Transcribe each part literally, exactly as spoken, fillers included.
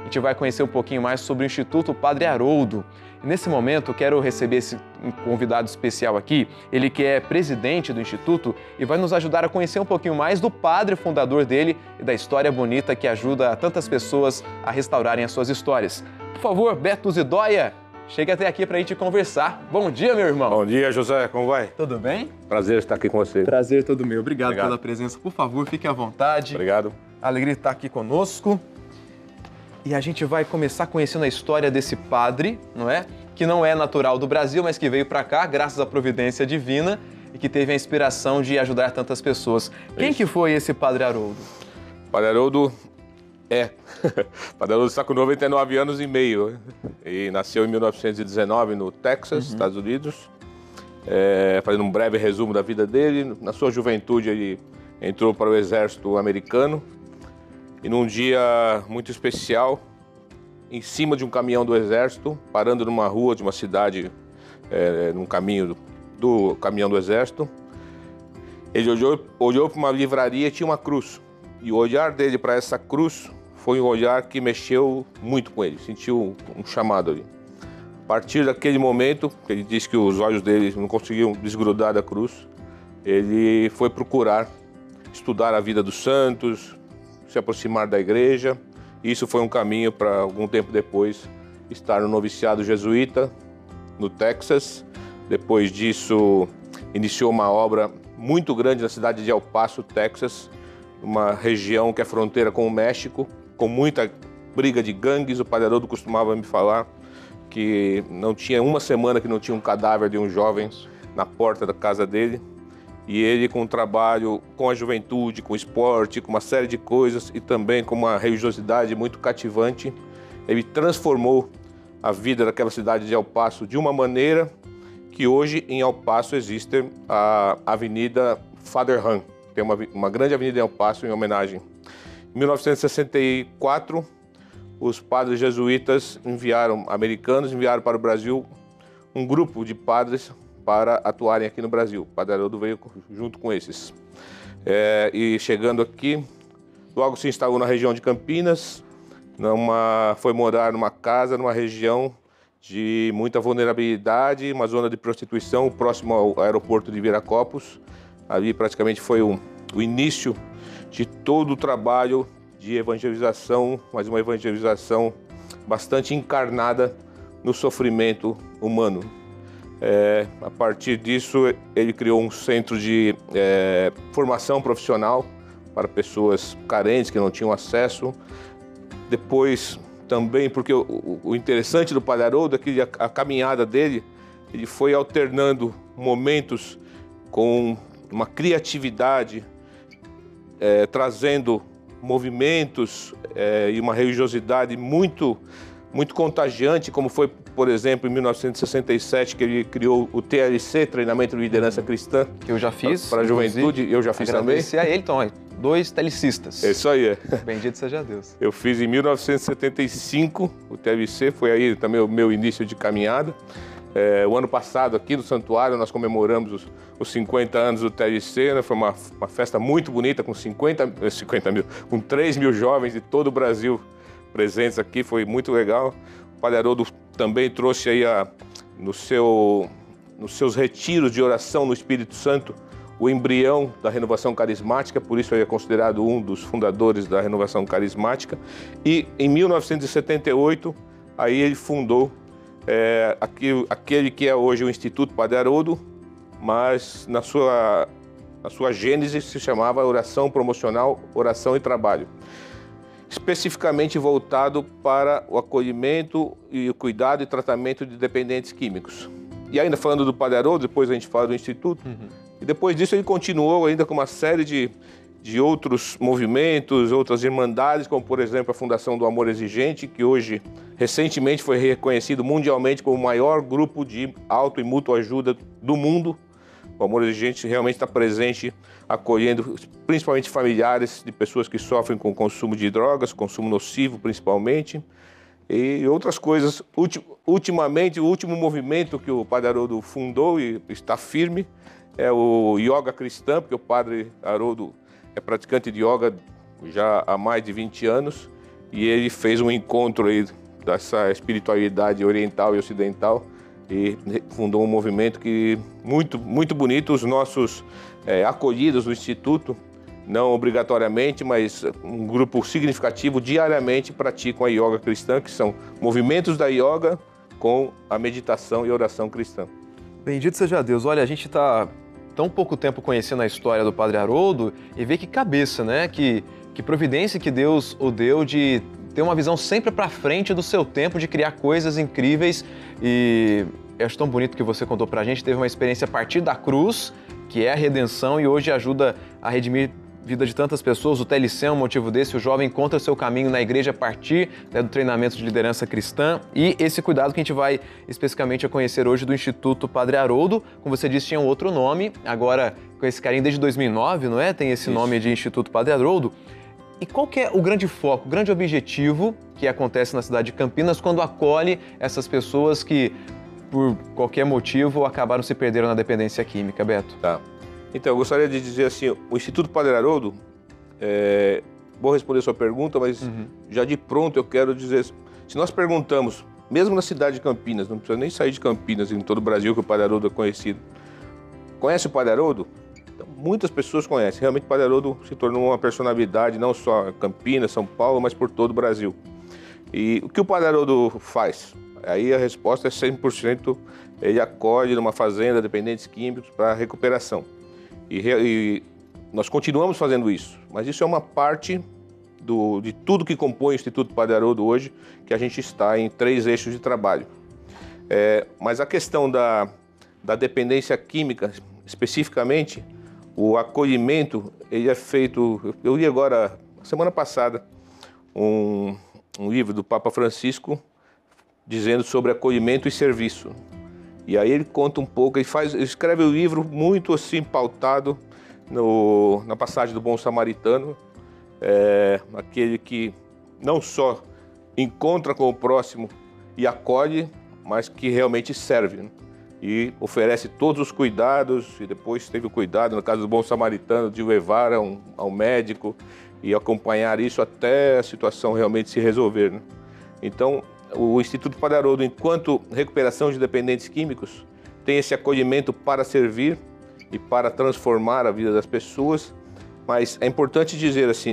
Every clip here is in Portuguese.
gente vai conhecer um pouquinho mais sobre o Instituto Padre Haroldo. E nesse momento, eu quero receber esse convidado especial aqui, ele que é presidente do Instituto e vai nos ajudar a conhecer um pouquinho mais do padre fundador dele e da história bonita que ajuda tantas pessoas a restaurarem as suas histórias. Por favor, Beto Zidóia, chega até aqui para a gente conversar. Bom dia, meu irmão. Bom dia, José. Como vai? Tudo bem? Prazer estar aqui com você. Prazer todo meu. Obrigado, Obrigado. pela presença. Por favor, fique à vontade. Obrigado. Alegria de estar aqui conosco. E a gente vai começar conhecendo a história desse padre, não é? Que não é natural do Brasil, mas que veio para cá graças à providência divina e que teve a inspiração de ajudar tantas pessoas. Quem Isso. que foi esse Padre Haroldo? Padre Haroldo é. Padre Haroldo está com noventa e nove anos e meio e nasceu em mil novecentos e dezenove no Texas, uhum. Estados Unidos. É, fazendo um breve resumo da vida dele, na sua juventude ele entrou para o exército americano e num dia muito especial, em cima de um caminhão do exército, parando numa rua de uma cidade, é, num caminho do, do caminhão do exército, ele olhou, olhou para uma livraria e tinha uma cruz. E o olhar dele para essa cruz foi um olhar que mexeu muito com ele, sentiu um chamado ali. A partir daquele momento, ele disse que os olhos dele não conseguiam desgrudar da cruz, ele foi procurar estudar a vida dos santos, se aproximar da igreja. Isso foi um caminho para, algum tempo depois, estar no noviciado jesuíta, no Texas. Depois disso, iniciou uma obra muito grande na cidade de El Paso, Texas, uma região que é fronteira com o México, com muita briga de gangues. O Padre Haroldo costumava me falar que não tinha uma semana que não tinha um cadáver de um jovem na porta da casa dele. E ele, com o trabalho com a juventude, com o esporte, com uma série de coisas e também com uma religiosidade muito cativante, ele transformou a vida daquela cidade de El Paso de uma maneira que hoje em El Paso existe a Avenida Father Han. Tem uma, uma grande avenida em El Paso em homenagem. Em mil novecentos e sessenta e quatro, os padres jesuítas enviaram, americanos enviaram para o Brasil um grupo de padres para atuarem aqui no Brasil. O Padre Haroldo veio junto com esses. É, e chegando aqui, logo se instalou na região de Campinas, numa, foi morar numa casa, numa região de muita vulnerabilidade, uma zona de prostituição, próximo ao aeroporto de Viracopos. Ali praticamente foi o, o início de todo o trabalho de evangelização, mas uma evangelização bastante encarnada no sofrimento humano. É, a partir disso, ele criou um centro de é, formação profissional para pessoas carentes que não tinham acesso. Depois, também, porque o, o interessante do Padre Haroldo é que a, a caminhada dele, ele foi alternando momentos com uma criatividade, é, trazendo movimentos é, e uma religiosidade muito, muito contagiante, como foi, por exemplo, em mil novecentos e sessenta e sete, que ele criou o T L C, Treinamento de Liderança Cristã. Que eu já fiz. Para a juventude, eu já fiz também. Agradecer a ele, então, ó, dois telicistas. É isso aí. Bendito seja Deus. Eu fiz em mil novecentos e setenta e cinco o T L C, foi aí também o meu início de caminhada. É, o ano passado, aqui no Santuário, nós comemoramos os, os cinquenta anos do T L C, né? Foi uma, uma festa muito bonita, com cinquenta, cinquenta mil, com três mil jovens de todo o Brasil presentes aqui, foi muito legal. O Padre Haroldo também trouxe aí a, no seu, nos seus retiros de oração no Espírito Santo o embrião da renovação carismática, por isso ele é considerado um dos fundadores da renovação carismática. E em mil novecentos e setenta e oito, aí ele fundou é, aquele, aquele que é hoje o Instituto Padre Haroldo, mas na sua, na sua gênese se chamava Oração Promocional, Oração e Trabalho, especificamente voltado para o acolhimento e o cuidado e tratamento de dependentes químicos. E ainda falando do Padre Haroldo, depois a gente fala do Instituto, uhum. E depois disso ele continuou ainda com uma série de, de outros movimentos, outras irmandades, como por exemplo a Fundação do Amor Exigente, que hoje, recentemente, foi reconhecido mundialmente como o maior grupo de auto e mútua ajuda do mundo. O Amor Exigente realmente está presente, acolhendo principalmente familiares de pessoas que sofrem com o consumo de drogas, consumo nocivo principalmente, e outras coisas. Ultimamente, o último movimento que o Padre Haroldo fundou e está firme é o Yoga Cristã, porque o Padre Haroldo é praticante de yoga já há mais de vinte anos, e ele fez um encontro aí dessa espiritualidade oriental e ocidental e fundou um movimento que muito, muito bonito. Os nossos é, acolhidos do Instituto, não obrigatoriamente, mas um grupo significativo, diariamente praticam a yoga cristã, que são movimentos da yoga com a meditação e oração cristã. Bendito seja Deus. Olha, a gente está tão pouco tempo conhecendo a história do Padre Haroldo e vê que cabeça, né? Que, que providência que Deus o deu de ter uma visão sempre para frente do seu tempo, de criar coisas incríveis. E eu acho tão bonito que você contou para a gente, teve uma experiência a partir da cruz, que é a redenção, e hoje ajuda a redimir a vida de tantas pessoas. O T L C é um motivo desse, o jovem encontra seu caminho na igreja a partir, né, do treinamento de liderança cristã, e esse cuidado que a gente vai especificamente a conhecer hoje do Instituto Padre Haroldo. Como você disse, tinha um outro nome, agora com esse carinho desde dois mil e nove, não é? Tem esse Isso. nome de Instituto Padre Haroldo. E qual que é o grande foco, o grande objetivo que acontece na cidade de Campinas quando acolhe essas pessoas que, por qualquer motivo, acabaram se perdendo na dependência química, Beto? Tá. Então, eu gostaria de dizer assim, o Instituto Padre Haroldo, é, vou responder a sua pergunta, mas uhum. já de pronto eu quero dizer, se nós perguntamos, mesmo na cidade de Campinas, não precisa nem sair de Campinas, em todo o Brasil que o Padre Haroldo é conhecido, conhece o Padre Haroldo? Então, muitas pessoas conhecem, realmente o Padre Haroldo se tornou uma personalidade, não só em Campinas, São Paulo, mas por todo o Brasil. E o que o Padre Haroldo faz? Aí a resposta é cem por cento, ele acolhe numa fazenda dependentes químicos para recuperação. E, e nós continuamos fazendo isso, mas isso é uma parte do, de tudo que compõe o Instituto Padre Haroldo hoje, que a gente está em três eixos de trabalho. É, mas a questão da, da dependência química, especificamente, o acolhimento, ele é feito... Eu li agora, semana passada, um, um livro do Papa Francisco dizendo sobre acolhimento e serviço. E aí ele conta um pouco, ele, faz, ele escreve o livro muito assim pautado no, na passagem do Bom Samaritano, é, aquele que não só encontra com o próximo e acolhe, mas que realmente serve, né? E oferece todos os cuidados, e depois teve o cuidado, no caso do Bom Samaritano, de levar a um, ao médico e acompanhar isso até a situação realmente se resolver, né? Então, o Instituto Padre Haroldo, enquanto recuperação de dependentes químicos, tem esse acolhimento para servir e para transformar a vida das pessoas, mas é importante dizer assim,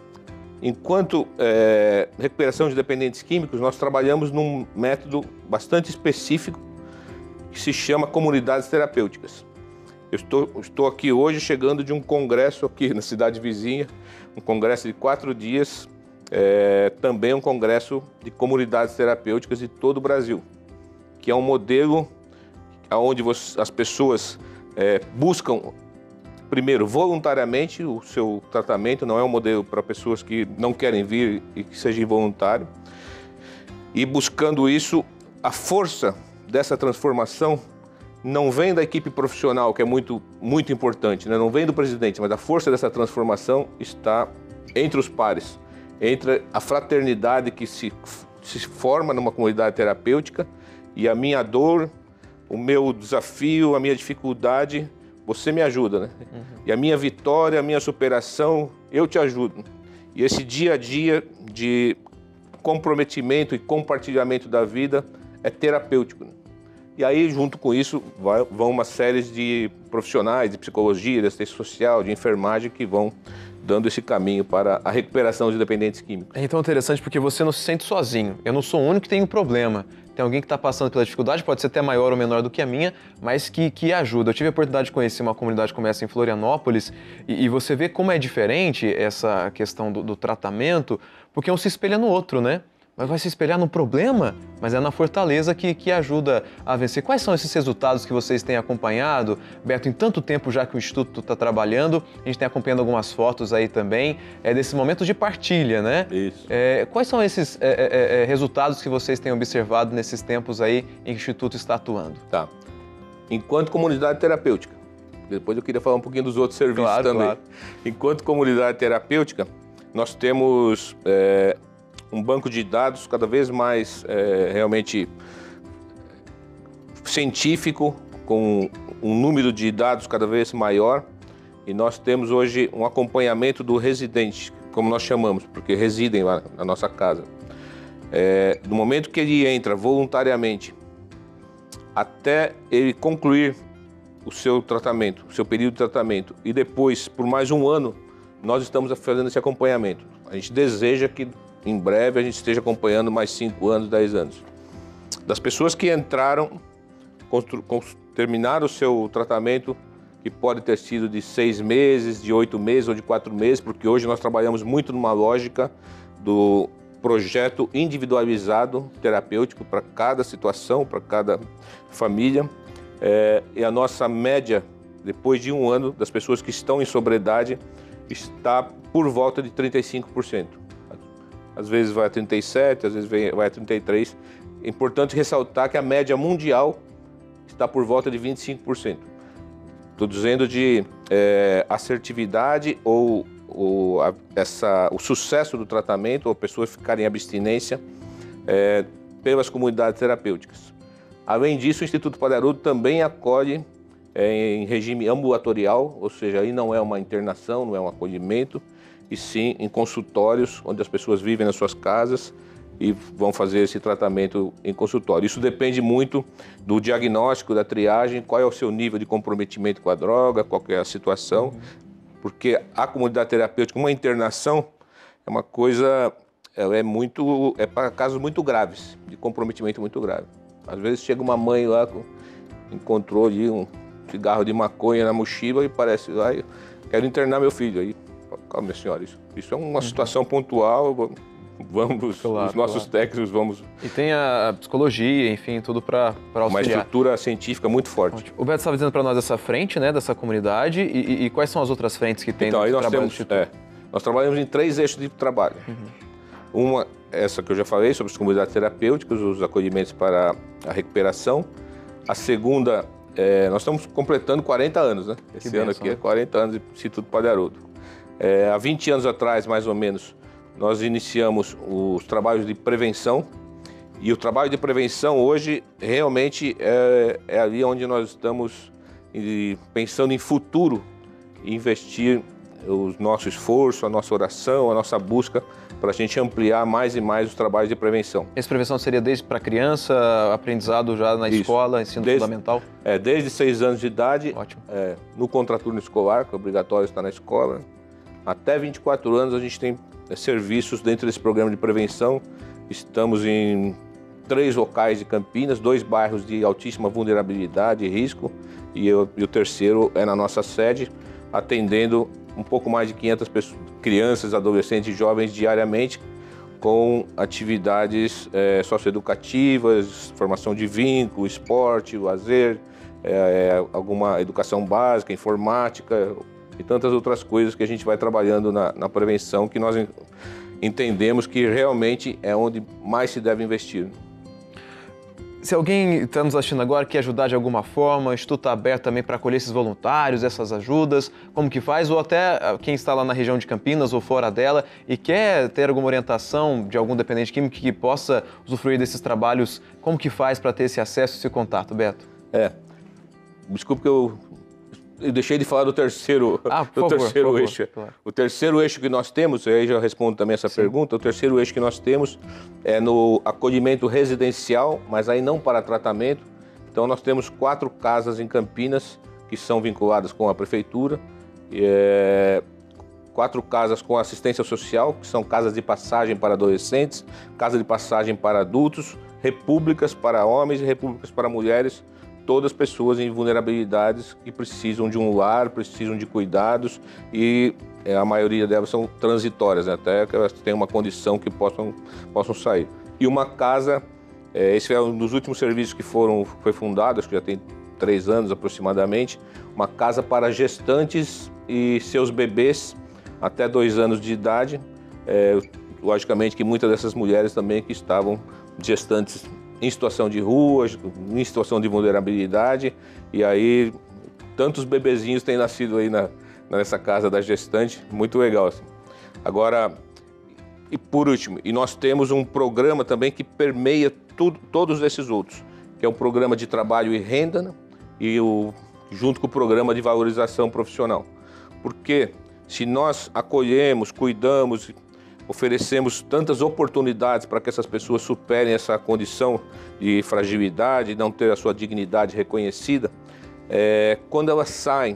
enquanto é, recuperação de dependentes químicos, nós trabalhamos num método bastante específico que se chama comunidades terapêuticas. Eu estou, estou aqui hoje chegando de um congresso aqui na cidade vizinha, um congresso de quatro dias, É, também um congresso de comunidades terapêuticas de todo o Brasil, que é um modelo onde as pessoas é, buscam, primeiro, voluntariamente o seu tratamento, não é um modelo para pessoas que não querem vir e que seja involuntário, e buscando isso, a força dessa transformação não vem da equipe profissional, que é muito, muito importante, né? Não vem do presidente, mas a força dessa transformação está entre os pares, entre a fraternidade que se, se forma numa comunidade terapêutica e a minha dor, o meu desafio, a minha dificuldade, você me ajuda, né? Uhum. E a minha vitória, a minha superação, eu te ajudo. E esse dia a dia de comprometimento e compartilhamento da vida é terapêutico, né? E aí, junto com isso, vai, vão uma série de profissionais de psicologia, de assistência social, de enfermagem, que vão dando esse caminho para a recuperação de dependentes químicos. É então interessante porque você não se sente sozinho. Eu não sou o único que tem um problema. Tem alguém que está passando pela dificuldade, pode ser até maior ou menor do que a minha, mas que, que ajuda. Eu tive a oportunidade de conhecer uma comunidade como essa em Florianópolis e, e você vê como é diferente essa questão do, do tratamento, porque um se espelha no outro, né? Mas vai se espelhar no problema, mas é na fortaleza que, que ajuda a vencer. Quais são esses resultados que vocês têm acompanhado? Beto, em tanto tempo já que o Instituto está trabalhando, a gente tem acompanhando algumas fotos aí também, é, desses momentos de partilha, né? Isso. É, quais são esses é, é, resultados que vocês têm observado nesses tempos aí em que o Instituto está atuando? Tá. Enquanto comunidade terapêutica, depois eu queria falar um pouquinho dos outros serviços claro, também. Claro. Enquanto comunidade terapêutica, nós temos... É, um banco de dados cada vez mais é, realmente científico, com um número de dados cada vez maior, e nós temos hoje um acompanhamento do residente. como nós chamamos, porque residem lá na nossa casa. É, no momento que ele entra voluntariamente, até ele concluir o seu tratamento, o seu período de tratamento, e depois, por mais um ano, nós estamos fazendo esse acompanhamento. A gente deseja que, em breve, a gente esteja acompanhando mais cinco anos, dez anos. Das pessoas que entraram, terminaram o seu tratamento, que pode ter sido de seis meses, de oito meses ou de quatro meses, porque hoje nós trabalhamos muito numa lógica do projeto individualizado terapêutico para cada situação, para cada família. É, e a nossa média, depois de um ano, das pessoas que estão em sobriedade, está por volta de trinta e cinco por cento. Às vezes vai a trinta e sete por cento, às vezes vai a trinta e três por cento. É importante ressaltar que a média mundial está por volta de vinte e cinco por cento. Estou dizendo de é, assertividade ou, ou a, essa, o sucesso do tratamento, ou a pessoa ficar em abstinência é, pelas comunidades terapêuticas. Além disso, o Instituto Padre Haroldo também acolhe é, em regime ambulatorial, ou seja, aí não é uma internação, não é um acolhimento, e sim em consultórios, onde as pessoas vivem nas suas casas e vão fazer esse tratamento em consultório. Isso depende muito do diagnóstico, da triagem, qual é o seu nível de comprometimento com a droga, qual é a situação, uhum. Porque a comunidade terapêutica, uma internação, é uma coisa, ela é muito, é para casos muito graves, de comprometimento muito grave. Às vezes chega uma mãe lá, com, encontrou ali um cigarro de maconha na mochila e parece, ah, eu quero internar meu filho. Aí, calma, minha senhora, isso, isso é uma uhum. situação pontual, vamos, claro, os nossos claro. técnicos vamos... E tem a psicologia, enfim, tudo para auxiliar. Uma estrutura científica muito forte. Ótimo. O Beto estava dizendo para nós essa frente, né, dessa comunidade, e, e, e quais são as outras frentes que tem então, no aí nós trabalho temos, do Instituto? É, nós trabalhamos em três eixos de trabalho. Uhum. Uma, essa que eu já falei, sobre as comunidades terapêuticas, os acolhimentos para a recuperação. A segunda, é, nós estamos completando quarenta anos, né? Esse que ano benção, aqui né? é quarenta anos do Instituto Padre Haroldo. É, há vinte anos atrás, mais ou menos, nós iniciamos os trabalhos de prevenção, e o trabalho de prevenção hoje realmente é, é ali onde nós estamos pensando em futuro, investir o nosso esforço, a nossa oração, a nossa busca para a gente ampliar mais e mais os trabalhos de prevenção. Essa prevenção seria desde para criança, aprendizado já na Isso. escola, ensino desde, fundamental? É, desde seis anos de idade, Ótimo. É, no contraturno escolar, que é obrigatório estar na escola, até vinte e quatro anos a gente tem é, serviços dentro desse programa de prevenção. Estamos em três locais de Campinas, dois bairros de altíssima vulnerabilidade e risco, e, eu, e o terceiro é na nossa sede, atendendo um pouco mais de quinhentas pessoas, crianças, adolescentes e jovens diariamente, com atividades é, socioeducativas, formação de vínculo, esporte, lazer, é, alguma educação básica, informática e tantas outras coisas que a gente vai trabalhando na, na prevenção, que nós entendemos que realmente é onde mais se deve investir. Se alguém está nos assistindo agora, quer ajudar de alguma forma, o Instituto está aberto também para acolher esses voluntários, essas ajudas, como que faz? Ou até quem está lá na região de Campinas ou fora dela e quer ter alguma orientação de algum dependente químico que possa usufruir desses trabalhos, como que faz para ter esse acesso, esse contato, Beto? É, desculpe que eu... Eu deixei de falar do terceiro, ah, do favor, terceiro favor, eixo. claro. O terceiro eixo que nós temos, aí já respondo também essa Sim. pergunta, o terceiro eixo que nós temos é no acolhimento residencial, mas aí não para tratamento. Então nós temos quatro casas em Campinas que são vinculadas com a prefeitura, é, quatro casas com assistência social, que são casas de passagem para adolescentes, casa de passagem para adultos, repúblicas para homens e repúblicas para mulheres, todas pessoas em vulnerabilidades que precisam de um lar, precisam de cuidados, e é, a maioria delas são transitórias, né? Até que elas têm uma condição que possam, possam sair. E uma casa, é, esse é um dos últimos serviços que foram, foi fundado, acho que já tem três anos aproximadamente, uma casa para gestantes e seus bebês até dois anos de idade. É, logicamente que muitas dessas mulheres também que estavam gestantes em situação de rua, em situação de vulnerabilidade, e aí tantos bebezinhos têm nascido aí na, nessa casa da gestante, muito legal assim. Agora, e por último, e nós temos um programa também que permeia tudo, todos esses outros, que é o programa de trabalho e renda, né? E o, junto com o programa de valorização profissional. Porque Se nós acolhemos, cuidamos, oferecemos tantas oportunidades para que essas pessoas superem essa condição de fragilidade, não ter a sua dignidade reconhecida, é, quando elas saem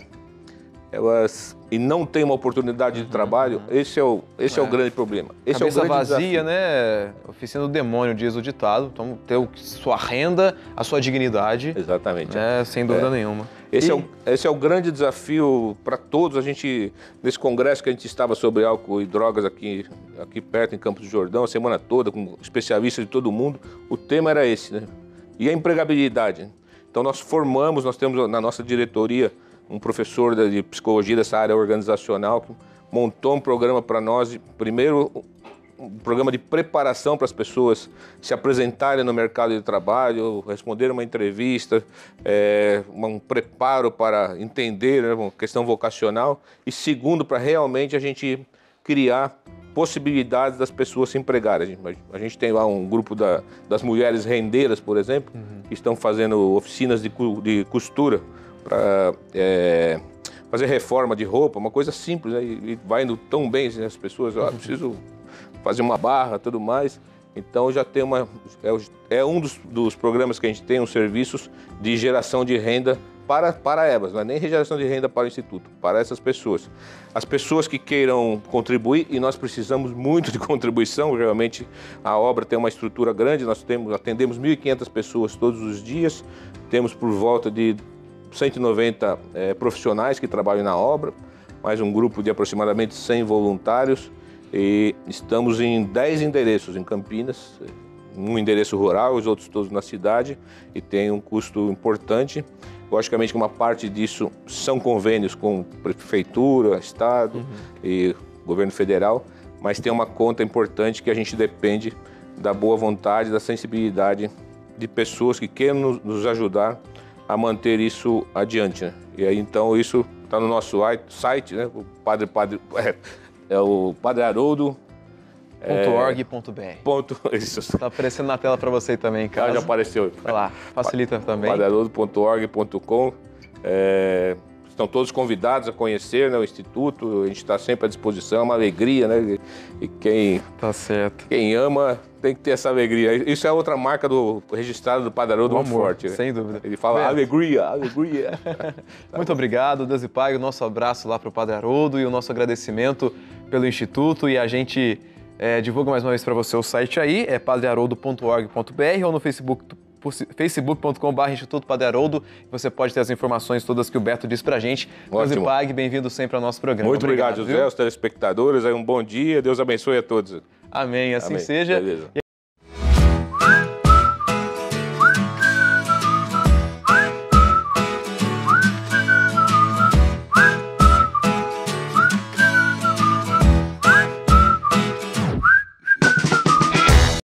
elas, e não têm uma oportunidade de trabalho, uhum. esse, é o, esse é. é o grande problema. Esse Cabeça é o grande vazia, desafio. né? Oficina do demônio, diz o ditado. Então, ter o, sua renda, a sua dignidade. Exatamente. Né? Sem dúvida é. nenhuma. Esse, e... é o, esse é o grande desafio para todos. A gente, nesse congresso que a gente estava sobre álcool e drogas aqui, aqui perto, em Campos do Jordão, a semana toda, com especialistas de todo mundo, o tema era esse, né? E a empregabilidade. Então, nós formamos, nós temos na nossa diretoria um professor de psicologia dessa área organizacional que montou um programa para nós, primeiro um programa de preparação para as pessoas se apresentarem no mercado de trabalho, responder uma entrevista, é, um preparo para entender, né, uma questão vocacional, e segundo, para realmente a gente criar possibilidades das pessoas se empregarem. A gente tem lá um grupo da, das mulheres rendeiras, por exemplo, uhum. que estão fazendo oficinas de, de costura para é, fazer reforma de roupa, uma coisa simples, né? e, e vai indo tão bem, assim, as pessoas, ah, preciso fazer uma barra, tudo mais. Então já tem uma, é, é um dos, dos programas que a gente tem, os serviços de geração de renda para, para elas, não é nem geração de renda para o Instituto, para essas pessoas. As pessoas que queiram contribuir, e nós precisamos muito de contribuição, realmente a obra tem uma estrutura grande, nós temos, atendemos mil e quinhentas pessoas todos os dias, temos por volta de cento e noventa é, profissionais que trabalham na obra, mais um grupo de aproximadamente cem voluntários, e estamos em dez endereços em Campinas, um endereço rural, os outros todos na cidade, e tem um custo importante. Logicamente que uma parte disso são convênios com prefeitura, estado uhum. e governo federal, mas tem uma conta importante que a gente depende da boa vontade, da sensibilidade de pessoas que queiram nos ajudar a manter isso adiante, né? E aí então isso está no nosso site, né? O Padre Padre é, é o padre haroldo ponto org ponto b r. Ponto, isso. Tá aparecendo na tela para você também, cara. Ah, já apareceu. Vai lá, facilita também. padre haroldo ponto org ponto com. É, estão todos convidados a conhecer, né, o Instituto. A gente está sempre à disposição, é uma alegria, né? E quem, tá certo. Quem ama tem que ter essa alegria. Isso é outra marca do registrado do Padre Haroldo muito forte. Né? Sem dúvida. Ele fala Beto. alegria, alegria. Tá muito bom. Obrigado, Deus e Pai. O nosso abraço lá para o Padre Haroldo e o nosso agradecimento pelo Instituto. E a gente é, divulga mais uma vez para você o site aí, é padre haroldo ponto org ponto b r ou no Facebook facebook ponto com barra Instituto Padre Haroldo. Você pode ter as informações todas que o Beto disse pra gente. Deus e Pai, bem-vindo sempre ao nosso programa. Muito obrigado, obrigado José, viu? Aos telespectadores. Aí um bom dia, Deus abençoe a todos. Amém, assim Amém. seja. Beleza.